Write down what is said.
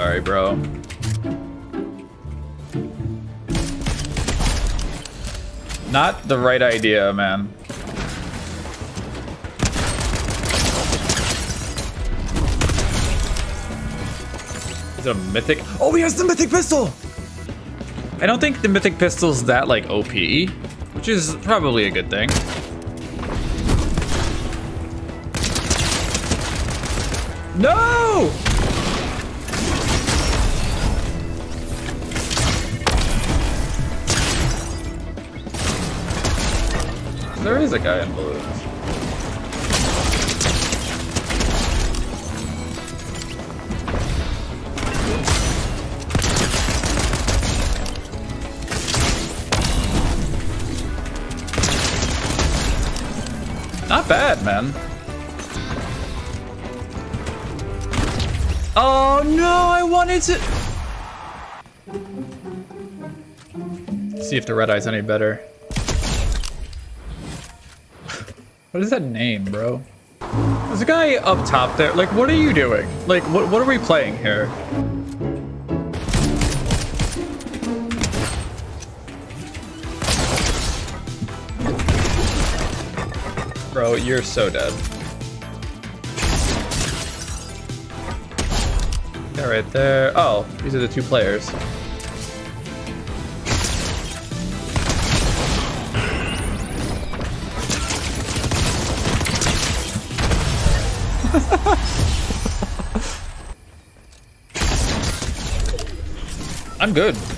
Sorry, bro. Not the right idea, man. Is it a mythic? Oh, he has the mythic pistol! I don't think the mythic pistol's that, like, OP, which is probably a good thing. No! There is a guy in balloons. Not bad, man. Oh no, I wanted to... See if the red eye's any better. What is that name, bro? There's a guy up top there. Like, what are you doing? Like, what are we playing here? Bro, you're so dead. Yeah, right there. Oh, these are the two players. I'm good.